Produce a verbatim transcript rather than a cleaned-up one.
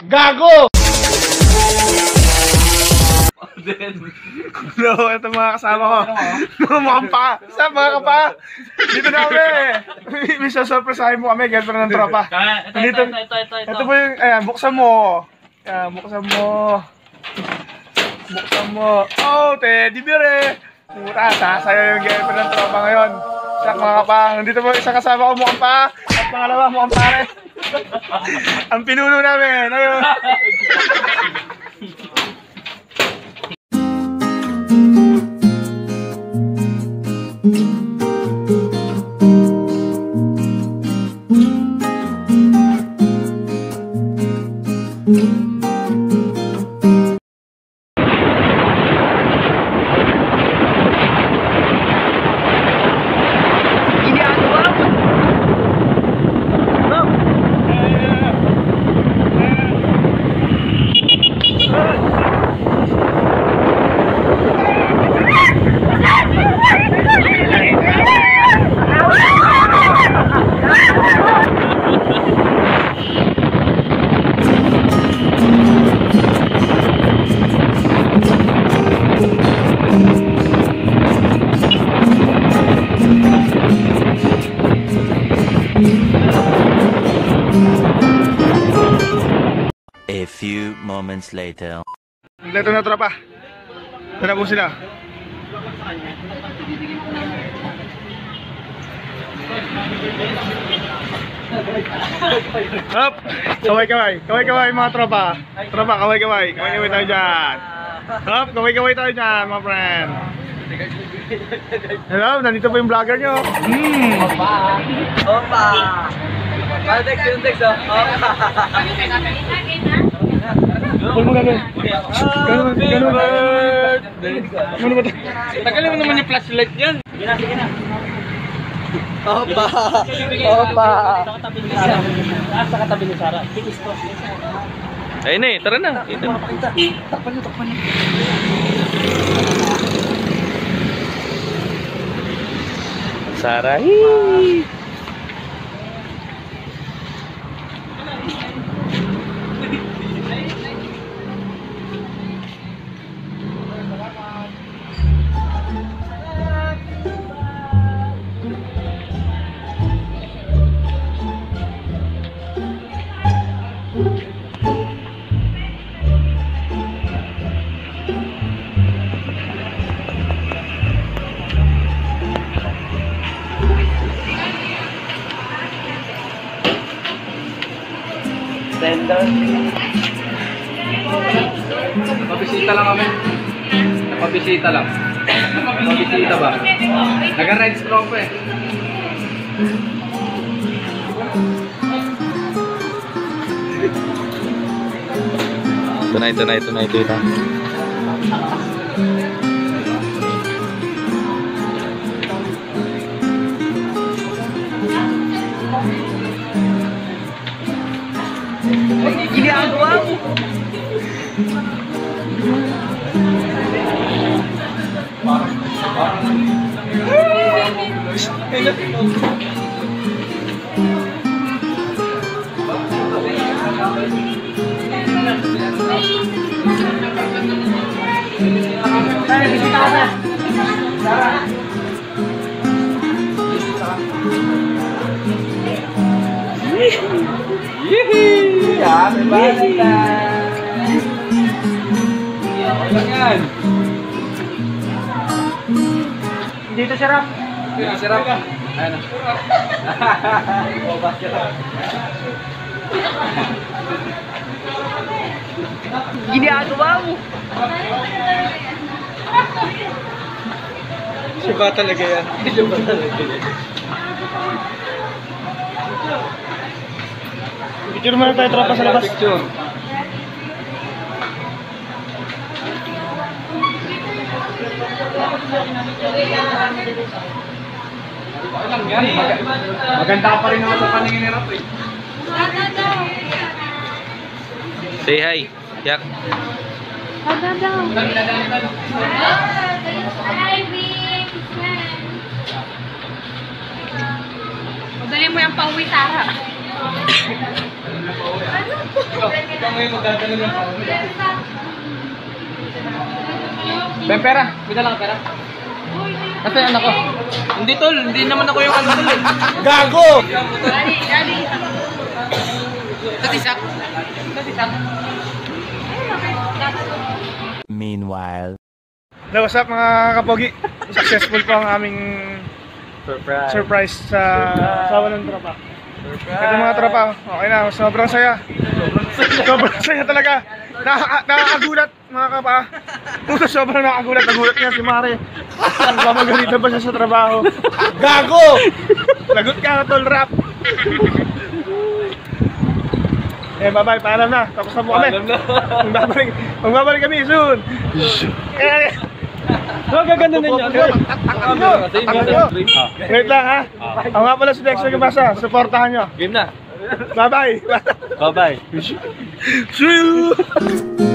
Gago! No, ito mga kasama ko. Mga mukhang pa. Saan mga ka pa? Dito na kami. May sasurpresahin mo kami. Girlfriend ng tropa. Ito, ito, ito, ito. Ito po yung, ayan, buksan mo. Ayan, buksan mo. Buksan mo. Oh, teddy bear eh. Puta, sasaya yung girlfriend ng tropa ngayon. Sak mga ka pa. Nandito po isang kasama ko mukhang pa. At pangalawa mukhang pare. Ang pinuno namin. Ayun. A few moments later. Ito na tropa. Sana po sila. Hop! Kaway-kaway. Kaway-kaway mga tropa. Tropa, kaway-kaway. Kaway-kaway tayo dyan. Hop! Kaway-kaway tayo dyan mga friend. Hello, nandito po yung vlogger nyo. Hmm. Opa! Opa! Paldex yung text oh. Opa! Huwag mo gano'n. Gano'n, gano'n. Ano ba ito? Tagalin mo naman yung flashlight yan. Sige na, sige na. Opa! Opa! Sa katabi ni Sarah. Ayun eh, tara na. Takpan nyo, takpan nyo. Sarah. Tender. Napabisita lang kami. Napabisita lang. Napabisita ba? Nag-ride strong pa eh. Ito na, ito na, ito na, ito na. Ginagawa mo! Ay, bisita ka na! Sarah! Yehey! Happy Valentine's! Ilan yan? Dito sirap. Dito sirap. Ayan na. Bobas sirap. Ginagawa mo. Siya talaga yan. Siya talaga yan. Picture muna tayo tropa sa labas. Picture. Maganda pa rin naman sa paningin ni Rap eh. Say hi. Yak. Madali mo yung pauwi, Sarah. Ikaw ngayon magdadala ng pao. Ben, pera. May dala ka pera. Kasi anak ko. Hindi tol, hindi naman ako yung ano tol eh. Gago! Tatisak. Tatisak. Meanwhile. Hello, what's up mga kapogi? Successful po ang aming Surprise. surprise sa asawa ng tropa. Ito mga tropa, okay na, sobrang saya. Sobrang saya talaga. Nakaka nakakagulat mga kapa. Puto sobrang nakakagulat. Nagulat niya si Mare. Mamagalitan pa siya sa trabaho. Gago! Lagot ka, tol rap. Eh, bye-bye, paalam na. Tapos na po kami. Magbabalik, magbabalik kami soon. Eh, Huwag gaganda na niya. wait lang ha. Ako nga pala si Dexter Gabasa. Supportahan nyo. Game na. Bye-bye. Bye-bye. See you!